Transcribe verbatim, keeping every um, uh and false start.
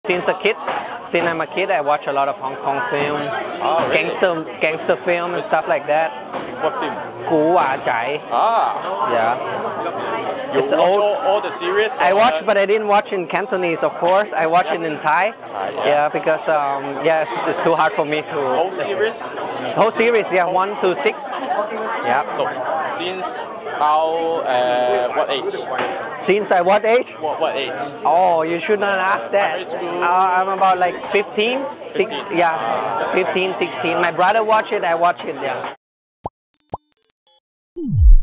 Since a kid, since I'm a kid, I watch a lot of Hong Kong film, Oh, really? gangster gangster film and stuff like that. What film? Gu Wa Zhai. Ah, Yeah. you It's watch old. all, all the series? I or- watched, but I didn't watch in Cantonese, of course. I watched it in Thai. Thai, yeah. Yeah, because um, yeah, it's, it's too hard for me to. whole series? Whole series, yeah, one to six. Yeah. So, since how, uh, what age? Since I what age? What, what age? Oh, you should not ask that. Primary school? Uh, I'm about like fifteen, six, fifteen. yeah, fifteen, sixteen. My brother watched it, I watched it, yeah.